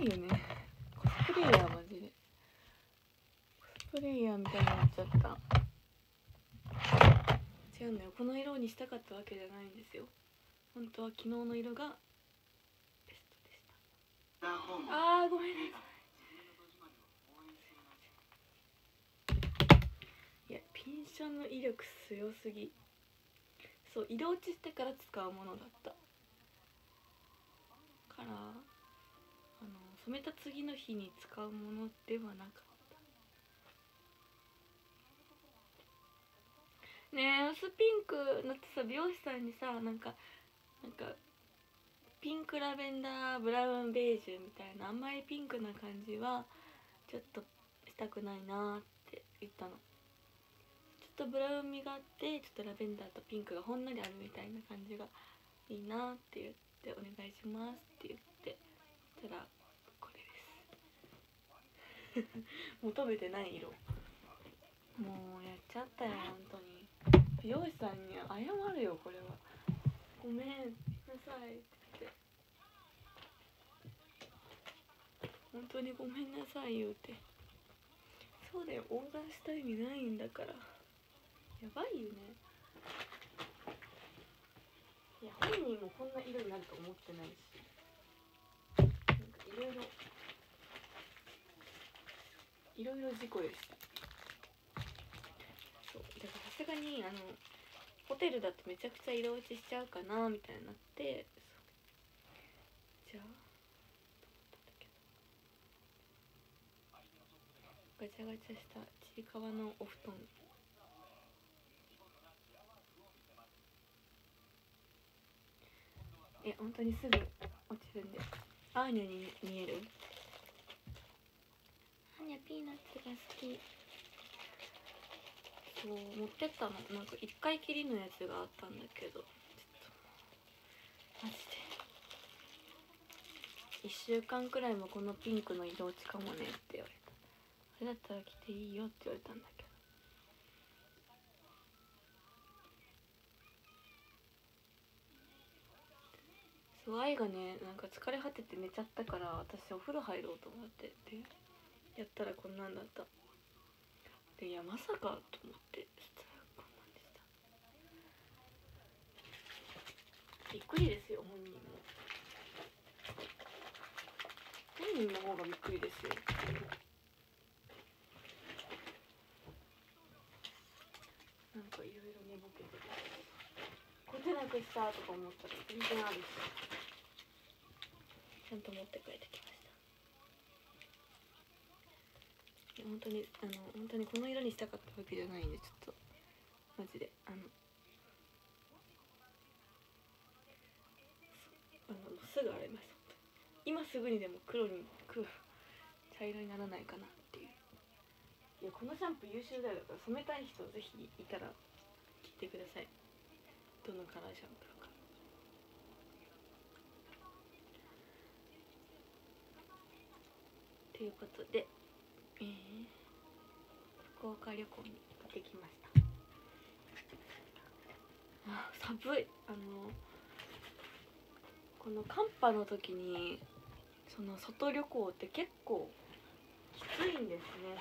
いよね。コスプレイヤーマジでコスプレイヤーみたいになっちゃった。違うんだよ、この色にしたかったわけじゃないんですよ。本当は昨日の色がベストでした。あーごめんなさい。いやピンションの威力強すぎ。そう、色落ちしてから使うものだったから、染めた次の日に使うものではなかった。ねえ、薄ピンクだってさ、美容師さんにさ、なんかピンクラベンダーブラウンベージュみたいな、あんまりピンクな感じはちょっとしたくないなって言ったの。ちょっとブラウン味があって、ちょっとラベンダーとピンクがほんのりあるみたいな感じがいいなって言って、お願いしますって言ってたらこれです求めてない色。もうやっちゃったよ本当に。美容師さんに謝るよこれは。ごめんなさいって本当にごめんなさい言うて。そうだよ、オーダーした意味ないんだから。やばいよね。いや本人もこんな色になると思ってないし、なんかいろいろ事故でした。そうだからさすがにホテルだとめちゃくちゃ色落ちしちゃうかなみたいになって、じゃあガチャガチャしたちいかわのお布団。本当にすぐ落ちるんで。アーニャに見える。アーニャピーナッツが好き。そう持ってったの。なんか1回きりのやつがあったんだけど、ちょっとマジで1週間くらいもこのピンクの色落ちかもねって言われた。それだったら着ていいよって言われたんだけど、そう愛がね、なんか疲れ果てて寝ちゃったから、私お風呂入ろうと思ってでやったらこんなんだった。で、いやまさかと思って、そしたらこんなんでした。びっくりですよ、本人の方がびっくりですよ。なんかいろいろ寝ぼけてる。こてなくしたとか思ったら全然あるし、ちゃんと持って帰ってきました。本当に本当にこの色にしたかったわけじゃないんで、ちょっとマジですぐ洗います。今すぐにでも茶色にならないかなっていう。いやこのシャンプー優秀だよ。だから染めたい人ぜひいたら切ってください。どのカラーシャンプーか。ということで、福岡旅行に行ってきました。寒い。この寒波の時にその外旅行って結構きついんですね。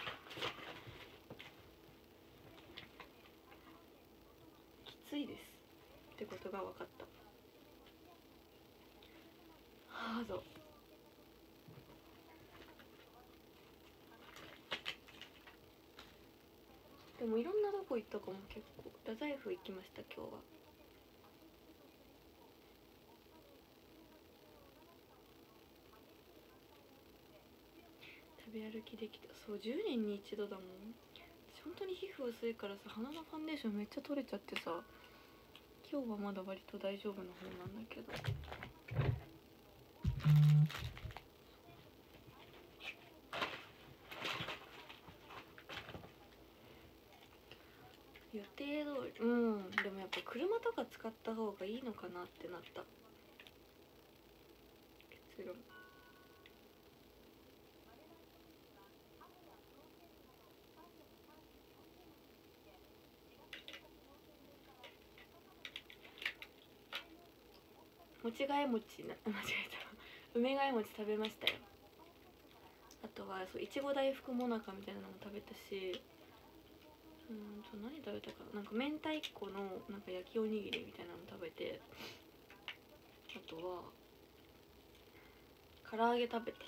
きついですってことが分かった。ハード。でもいろんなとこ行ったかも。結構太宰府行きました。今日は食べ歩きできた。そう、10年に一度だもん。私本当に皮膚薄いからさ、鼻のファンデーションめっちゃ取れちゃってさ、今日はまだ割と大丈夫な方なんだけど。予定通り。でもやっぱ車とか使った方がいいのかなってなった。結論。餅がえ餅な間違えた梅がえ餅食べましたよ。 はそういちご大福もなかみたいなのも食べたし、何食べたかな、なんか明太子のなんか焼きおにぎりみたいなの食べて、あとは唐揚げ食べたか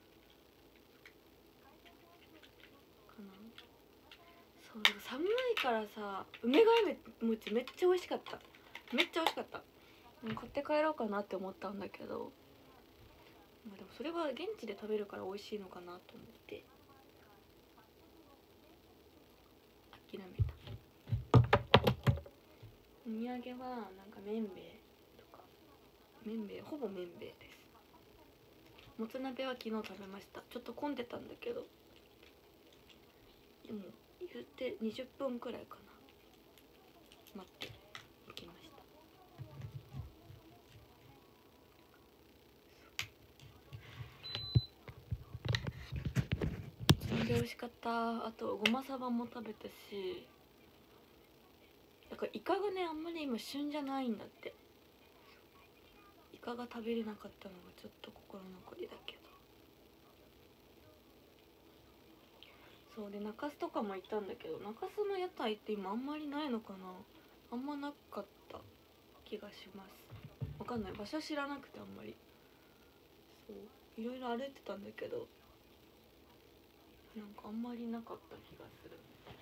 な。そうだから寒いからさ、梅ヶ枝餅めっちゃ美味しかった。めっちゃ美味しかった。買って帰ろうかなって思ったんだけど、まあでもそれは現地で食べるから美味しいのかなと思って諦めた。お土産はなんか麺べいとか、麺べいほぼ麺べいです。もつ鍋は昨日食べました。ちょっと混んでたんだけど、でも言って20分くらいかな、待って行きました。それで美味しかった。あとごまさばも食べたし、だからイカがねあんまり今旬じゃないんだって。イカが食べれなかったのがちょっと心残りだけど。そうで中洲とかも行ったんだけど、中洲の屋台って今あんまりないのかな。あんまなかった気がします。わかんない、場所知らなくてあんまり。そういろいろ歩いてたんだけど、なんかあんまりなかった気がする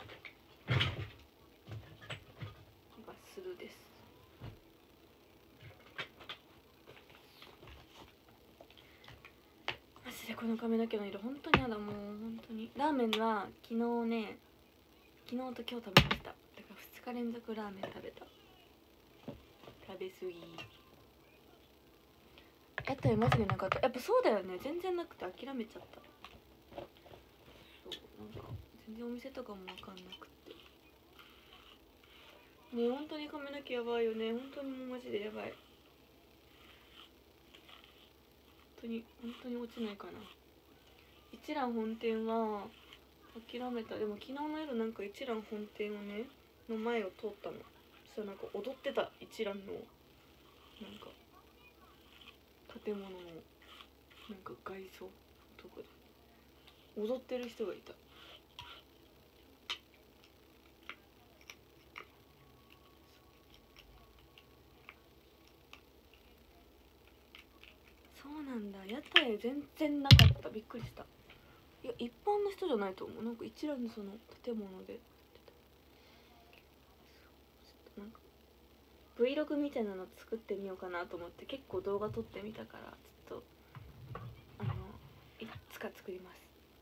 です。マジでこの髪の毛の色本当にやだ。もう本当にラーメンは昨日と今日食べました。だから2日連続ラーメン食べた。食べ過ぎ。屋台マジでなかった。やっぱそうだよね、全然なくて諦めちゃった。そうなんか全然お店とかも分かんなくてね。本当に髪の毛やばいよね。本当にもうマジでやばい。本当に落ちないかな。一蘭本店は諦めた。でも昨日の夜なんか一蘭本店をねの前を通ったの。そしたらなんか踊ってた。一蘭のなんか建物のなんか外装のとこで踊ってる人がいた。そうなんだ。屋台全然なかった。びっくりした。いや一般の人じゃないと思う。なんか一覧のその建物でなんか Vlog みたいなの作ってみようかなと思って結構動画撮ってみたから、ちょっといつか作ります。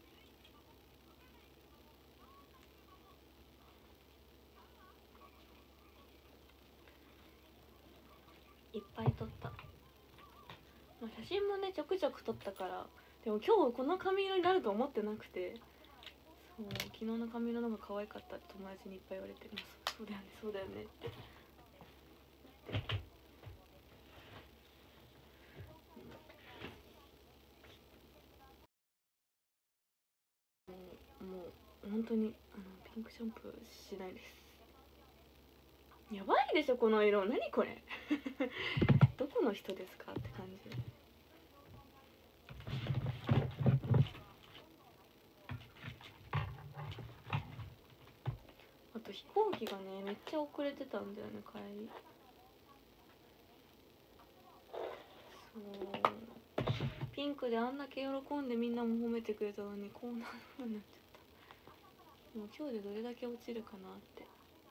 いっぱい撮った。写真もねちょくちょく撮ったから。でも今日この髪色になると思ってなくて、そう昨日の髪色の方が可愛かったって友達にいっぱい言われてます。そうだよねそうだよねって。もう本当にピンクシャンプーしないです。やばいでしょこの色。何これどこの人ですかって感じ。あと飛行機がねめっちゃ遅れてたんだよね帰り。そうピンクであんだけ喜んでみんなも褒めてくれたのにこんな風になっちゃった。もう今日でどれだけ落ちるかなって。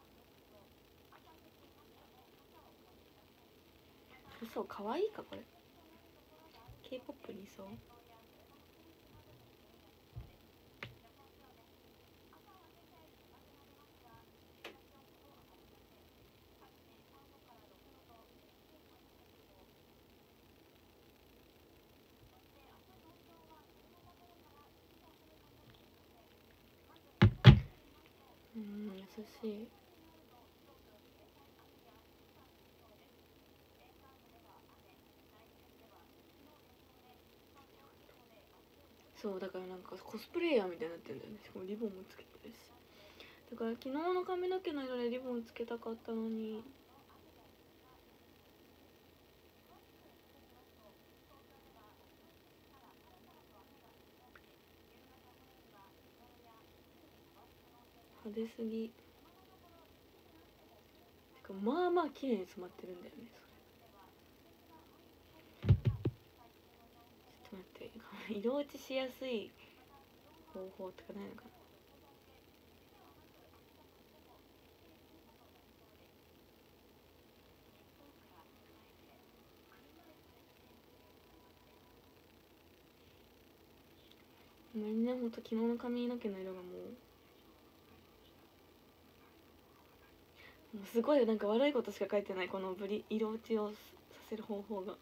嘘、可愛いかこれ。 K-POP にそう。優しい。そうだからなんかコスプレイヤーみたいになってんだよね。しかもリボンもつけてるし。だから昨日の髪の毛の色でリボンつけたかったのに。 派手すぎ。てかまあまあ綺麗に詰まってるんだよねそれ。ちょっと待って、色落ちしやすい方法とかないのかな。ごめんね、ほんと昨日の髪の毛の色がもうすごいなんか悪いことしか書いてない、この色落ちをさせる方法が。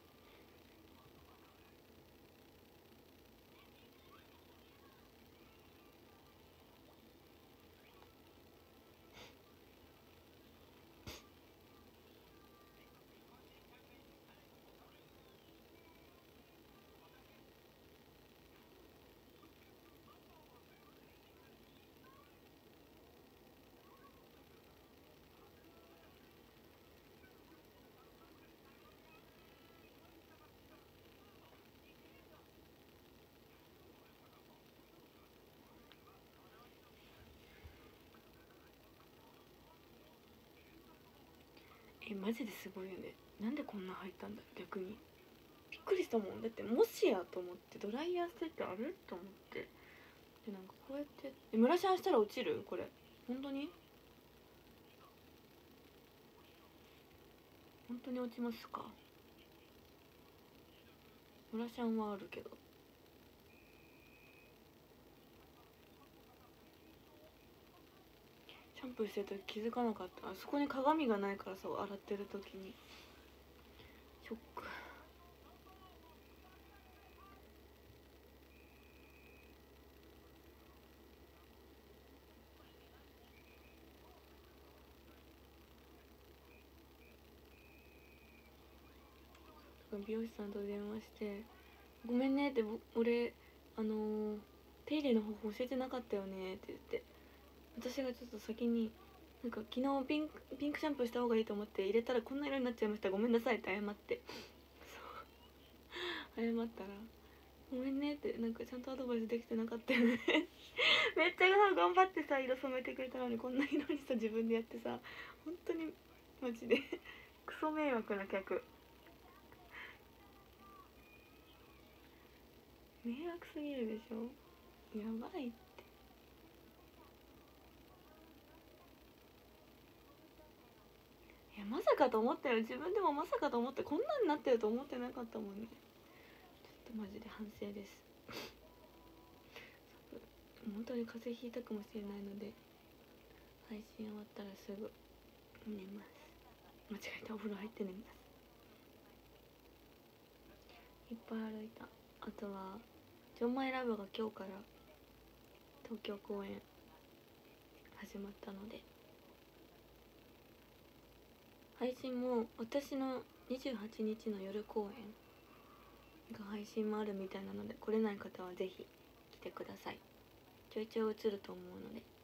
マジですごいよね。なんでこんな入ったんだ逆に。びっくりしたもん。だってもしやと思って、ドライヤーしてってあると思って、でなんかこうやって蒸らししたら落ちるこれ本当に落ちますか。蒸らしはあるけど、シャンプーしてる時気づかなかった。あそこに鏡がないからさ、洗ってる時にショック。美容師さんと電話して「ごめんね」って「俺手入れの方法教えてなかったよね」って言って、私がちょっと先になんか昨日ピンクシャンプーした方がいいと思って入れたらこんな色になっちゃいました、ごめんなさいって謝って、そう謝ったら「ごめんね」って、なんかちゃんとアドバイスできてなかったよねめっちゃ頑張ってさ色染めてくれたのにこんな色にさ自分でやってさ、本当にマジでクソ迷惑な客。迷惑すぎるでしょ、やばいって。いやまさかと思ったよ、自分でもまさかと思って、こんなになってると思ってなかったもんね。ちょっとマジで反省です本当に風邪ひいたかもしれないので、配信終わったらすぐ寝ます。間違えた、お風呂入って寝ます。いっぱい歩いた。あとはジョンマイラブが今日から東京公演始まったので、配信も私の28日の夜公演が配信もあるみたいなので、来れない方はぜひ来てください。ちょいちょい映ると思うので。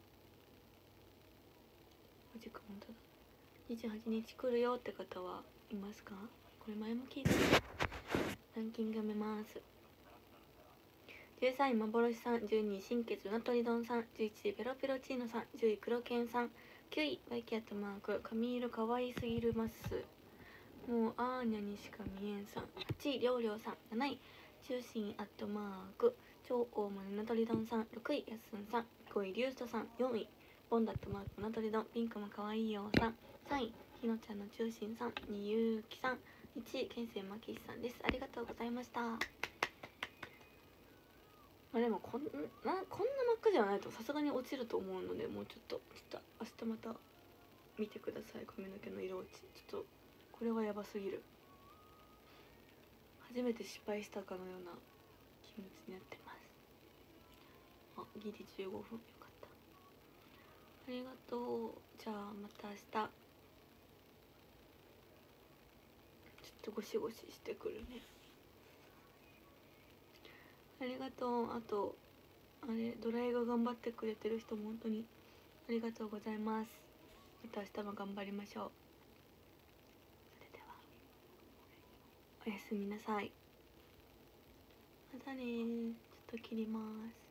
マジか、本当だ。28日来るよって方はいますか。これ前も聞いた。ランキング読めます。13位幻さん、12位新血うなとり丼さん、11位ペロペロチーノさん、10位黒犬さん、9位バイキャットマーク髪色かわいすぎるます、もうアーニャにしか見えんさん、8位りょうりょうさん、7位中心アットマーク超大物うなとり丼さん、6位やすんさん、5位リュウストさん、4位ボンダットマークうなとり丼ピンクもかわいいようさん、3位ひのちゃんの中心さん、2位ゆうきさん、1位けんせいまきしさんです。ありがとうございました。まあでもこんな真っ赤じゃないとさすがに落ちると思うので、もうちょっと明日また見てください。髪の毛の色落ち、ちょっとこれはやばすぎる。初めて失敗したかのような気持ちになってます。あ、ギリ15分、よかった。ありがとう。じゃあまた明日ちょっとゴシゴシしてくるね。ありがとう。あとあれ、ドライが頑張ってくれてる人も本当にありがとうございます。また明日も頑張りましょう。それではおやすみなさい。またね。ちょっと切ります。